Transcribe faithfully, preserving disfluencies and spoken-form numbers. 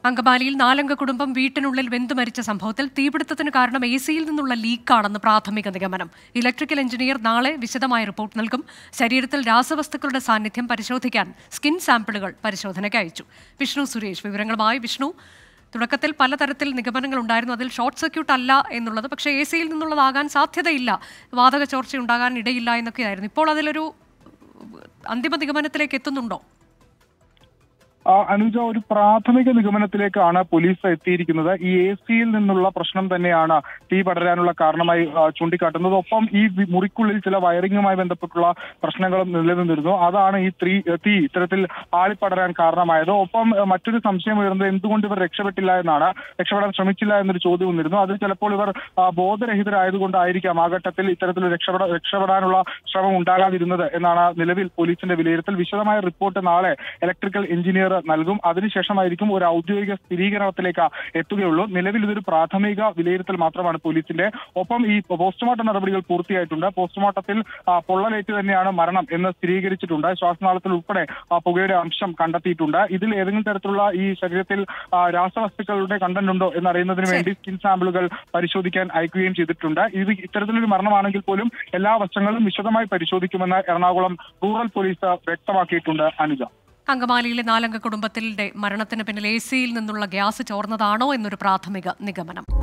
അങ്കമാലിയിൽ നാലംഗ കുടുംബം വീട്ടിനുള്ളിൽ വെന്തുമരിച്ച സംഭവത്തിൽ തീപിടുത്തത്തിന് കാരണം എ സിയിൽ നിന്നുള്ള ലീക്കാണെന്ന് പ്രാഥമിക നിഗമനം. ഇലക്ട്രിക്കൽ എഞ്ചിനീയർ നാളെ വിശദമായ റിപ്പോർട്ട് നൽകും. ശരീരത്തിൽ രാസവസ്തുക്കളുടെ സാന്നിധ്യം പരിശോധിക്കാൻ സ്കിൻ സാമ്പിളുകൾ പരിശോധനയ്ക്ക് അയച്ചു. വിഷ്ണു സുരേഷ് വിവരങ്ങളുമായി. വിഷ്ണു, തുടക്കത്തിൽ പലതരത്തിൽ നിഗമനങ്ങൾ ഉണ്ടായിരുന്നു. അതിൽ ഷോർട്ട് സർക്യൂട്ട് അല്ല എന്നുള്ളത്, പക്ഷേ എ സിയിൽ നിന്നുള്ളതാകാൻ സാധ്യതയില്ല, വാതക ചോർച്ച ഉണ്ടാകാൻ ഇടയില്ല എന്നൊക്കെയായിരുന്നു. ഇപ്പോൾ അതിലൊരു അന്തിമ നിഗമനത്തിലേക്ക് എത്തുന്നുണ്ടോ? അനുജ, ഒരു പ്രാഥമിക നിഗമനത്തിലേക്കാണ് പോലീസ് എത്തിയിരിക്കുന്നത്. ഈ എ സിയിൽ നിന്നുള്ള പ്രശ്നം തന്നെയാണ് തീ പടരാനുള്ള കാരണമായി ചൂണ്ടിക്കാട്ടുന്നത്. ഒപ്പം ഈ മുറിക്കുള്ളിൽ ചില വയറിങ്ങുമായി ബന്ധപ്പെട്ടുള്ള പ്രശ്നങ്ങളും നിലനിന്നിരുന്നു. അതാണ് ഈ തീ തീ ഇത്തരത്തിൽ ആളിപ്പടരാൻ കാരണമായത്. ഒപ്പം മറ്റൊരു സംശയം ഉയർന്നത് എന്തുകൊണ്ട് ഇവർ രക്ഷപ്പെട്ടില്ല എന്നാണ്. രക്ഷപ്പെടാൻ ശ്രമിച്ചില്ല എന്നൊരു ചോദ്യം വന്നിരുന്നു. അതിൽ ചിലപ്പോൾ ഇവർ ബോധരഹിതരായതുകൊണ്ടായിരിക്കാം ആ ഘട്ടത്തിൽ ഇത്തരത്തിൽ രക്ഷപ്പെട രക്ഷപ്പെടാനുള്ള ശ്രമം ഉണ്ടാകാതിരുന്നത് എന്നാണ് നിലവിൽ പോലീസിന്റെ വിലയിരുത്തൽ. വിശദമായ റിപ്പോർട്ട് നാളെ ഇലക്ട്രിക്കൽ എഞ്ചിനീയർ നൽകും. അതിനുശേഷമായിരിക്കും ഒരു ഔദ്യോഗിക സ്ഥിരീകരണത്തിലേക്ക് എത്തുകയുള്ളൂ. നിലവിൽ ഇതൊരു പ്രാഥമിക വിലയിരുത്തൽ മാത്രമാണ് പോലീസിന്റെ. ഒപ്പം ഈ പോസ്റ്റ്മോർട്ടം നടപടികൾ പൂർത്തിയായിട്ടുണ്ട്. പോസ്റ്റ്മോർട്ടത്തിൽ പൊള്ളലേറ്റ് തന്നെയാണ് മരണം എന്ന് സ്ഥിരീകരിച്ചിട്ടുണ്ട്. ശ്വാസനാളത്തിൽ ഉൾപ്പെടെ പുകയുടെ അംശം കണ്ടെത്തിയിട്ടുണ്ട്. ഇതിൽ ഏതെങ്കിലും തരത്തിലുള്ള ഈ ശരീരത്തിൽ രാസവസ്തുക്കളുടെ കണ്ടന്റ് ഉണ്ടോ എന്നറിയുന്നതിന് വേണ്ടി സ്കിൻ സാമ്പിളുകൾ പരിശോധിക്കാൻ അയക്കുകയും ചെയ്തിട്ടുണ്ട്. ഇത് ഇത്തരത്തിലൊരു മരണമാണെങ്കിൽ പോലും എല്ലാ വശങ്ങളും വിശദമായി പരിശോധിക്കുമെന്ന് എറണാകുളം റൂറൽ പോലീസ് വ്യക്തമാക്കിയിട്ടുണ്ട്. അനുജ, അങ്കമാലിയിലെ നാലംഗ കുടുംബത്തിന്റെ മരണത്തിന് പിന്നിൽ എ സിയിൽ നിന്നുള്ള ഗ്യാസ് ചോർന്നതാണോ എന്നൊരു പ്രാഥമിക നിഗമനം.